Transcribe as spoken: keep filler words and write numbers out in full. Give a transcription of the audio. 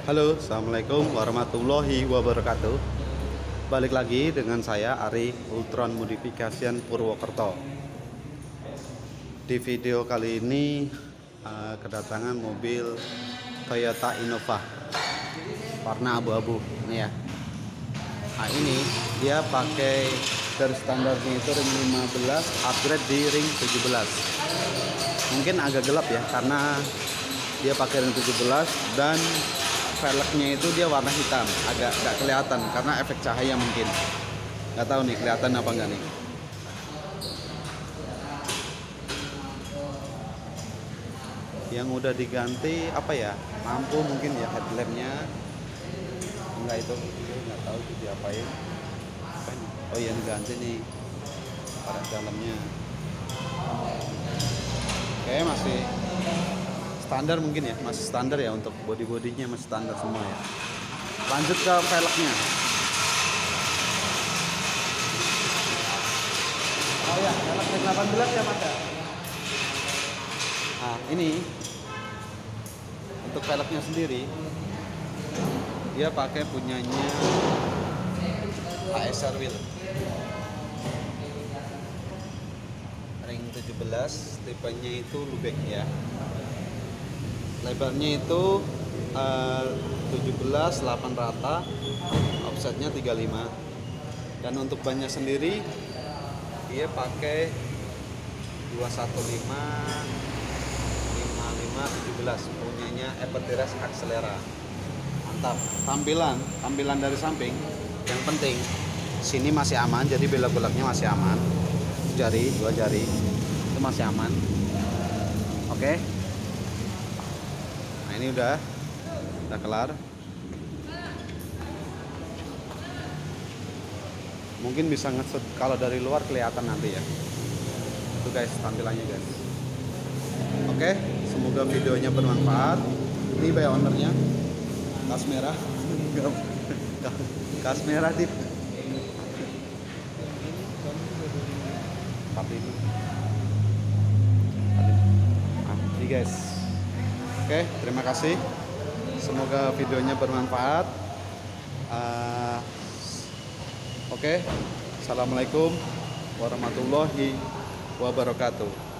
Halo, assalamualaikum warahmatullahi wabarakatuh. Balik lagi dengan saya Ari Ultron Modification Purwokerto. Di video kali ini uh, kedatangan mobil Toyota Innova warna abu-abu ini ya. Nah ini dia pakai dari standarnya itu ring lima belas, upgrade di ring tujuh belas. Mungkin agak gelap ya karena dia pakai ring tujuh belas dan velgnya itu dia warna hitam, agak nggak kelihatan karena efek cahaya mungkin. Nggak tahu nih kelihatan apa enggak nih. Yang udah diganti apa ya? Lampu mungkin ya, headlampnya. Enggak itu, nggak tahu itu diapain. Oh iya diganti nih pada dalamnya. Kayak masih standar mungkin ya, masih standar ya untuk body-bodinya masih standar semua ya. Lanjut ke velgnya. Oh ya, velg delapan belas ya Mas ya. Nah ini untuk velgnya sendiri dia pakai punyanya A S R Wheel ring tujuh belas, tipenya itu lubek ya. Lebarnya itu uh, tujuh belas, delapan rata, offsetnya tiga puluh lima. Dan untuk bannya sendiri dia pakai dua satu lima, lima lima, tujuh belas, punyanya Evertires Accelera. Mantap. Tampilan, tampilan dari samping yang penting sini masih aman, jadi belok-beloknya masih aman. Jari, dua jari itu masih aman. Oke. Okay. Nah ini udah udah kelar. Mungkin bisa ngesut kalau dari luar kelihatan nanti ya. Itu guys tampilannya guys. Oke, semoga videonya bermanfaat. Ini by ownernya kas merah. Kas merah tip. Tapi itu. Nah, ini guys. Oke, terima kasih. Semoga videonya bermanfaat. Uh, Oke, assalamualaikum warahmatullahi wabarakatuh.